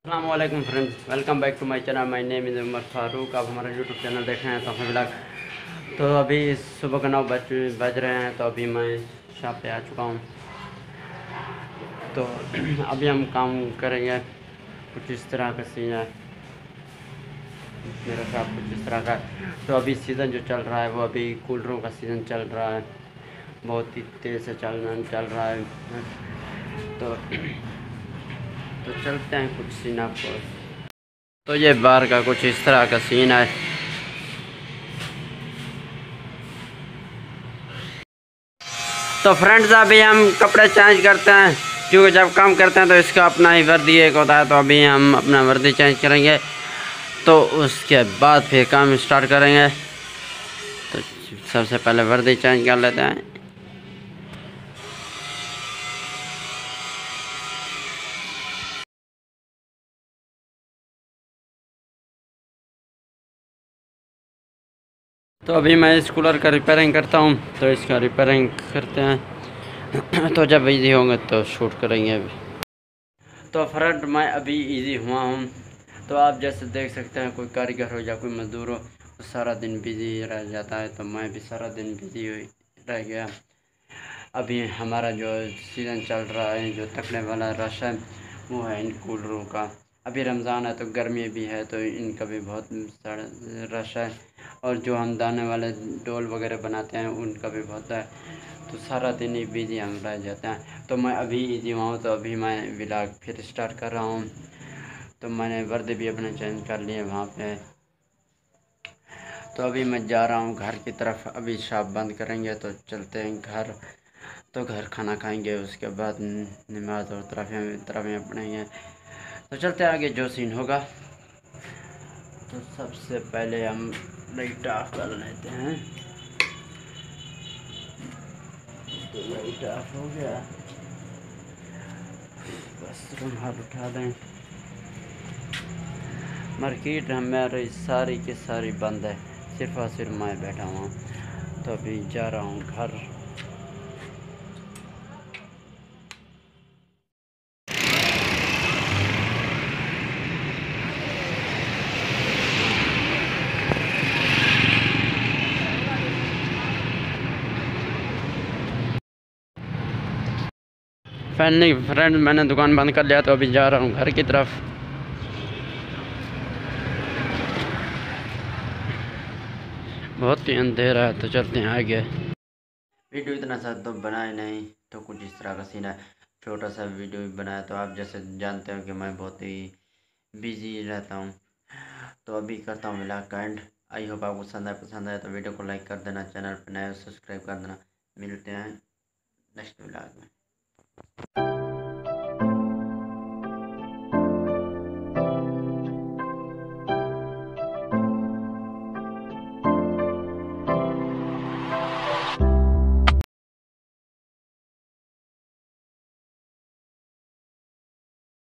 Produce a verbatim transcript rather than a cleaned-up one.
अस्सलाम वालेकुम friends, welcome back to my channel. My name is Umar Farooq. आप हमारा यूट्यूब चैनल देख रहे हैं तो हमें ब्लॉग। तो अभी सुबह का नौ बज बज रहे हैं। तो अभी मैं शॉप पे आ चुका हूँ। तो अभी हम काम करेंगे। कुछ इस तरह का सीन है मेरा शॉप, कुछ इस तरह का। तो अभी सीज़न जो चल रहा है वो अभी कूलरों का सीज़न चल रहा है, बहुत ही तेज़ से चल चल रहा है। तो तो चलते हैं कुछ सीन आपको। तो ये बार का कुछ इस तरह का सीन है। तो फ्रेंड्स अभी हम कपड़े चेंज करते हैं, क्योंकि जब काम करते हैं तो इसका अपना ही वर्दी एक होता है। तो अभी हम अपना वर्दी चेंज करेंगे, तो उसके बाद फिर काम स्टार्ट करेंगे। तो सबसे पहले वर्दी चेंज कर लेते हैं। तो अभी मैं इस कूलर का रिपेयरिंग करता हूँ, तो इसका रिपेयरिंग करते हैं। तो जब इजी होंगे तो शूट करेंगे अभी। तो फ्रेंड मैं अभी इजी हुआ हूँ। तो आप जैसे देख सकते हैं, कोई कारीगर हो या कोई मज़दूर हो तो सारा दिन बिजी रह जाता है। तो मैं भी सारा दिन बिजी रह गया। अभी हमारा जो सीज़न चल रहा है, जो तकने वाला रश है वो है इन कूलरों का। अभी रमज़ान है तो गर्मी भी है, तो इनका भी बहुत सारा रश है। और जो हम दाने वाले डोल वगैरह बनाते हैं उनका भी बहुत है। तो सारा दिन ही बिजी हम रह जाते हैं। तो मैं अभी इजी हुआ हूँ, तो अभी मैं व्लॉग फिर स्टार्ट कर रहा हूँ। तो मैंने वर्दी भी अपने चेंज कर लिए वहाँ पे। तो अभी मैं जा रहा हूँ घर की तरफ। अभी शॉप बंद करेंगे तो चलते हैं घर। तो घर खाना खाएंगे, उसके बाद नमाज और तरावियाँ तरावियाँ पढ़ेंगे। तो चलते हैं आगे जो सीन होगा। तो सबसे पहले हम लाइट ऑफ कर लेते हैं। तो लाइट ऑफ हो गया, बस रुमाल उठा दें। मार्केट हमारी सारी की सारी बंद है, सिर्फ और सिर्फ मैं बैठा हुआ। तो अभी जा रहा हूँ घर। फाइनली फ्रेंड मैंने दुकान बंद कर लिया, तो अभी जा रहा हूँ घर की तरफ। बहुत ही अंधेरा है, तो चलते हैं आगे। वीडियो इतना सा तो बनाए नहीं, तो कुछ इस तरह का सीन है। छोटा सा वीडियो भी बनाया। तो आप जैसे जानते हो कि मैं बहुत ही बिजी रहता हूँ। तो अभी करता हूँ व्लॉग का एंड। आई होप आपको पसंद आए पसंद आए तो वीडियो को लाइक कर देना, चैनल पर नए सब्सक्राइब कर देना। मिलते हैं नेक्स्ट व्लॉग में।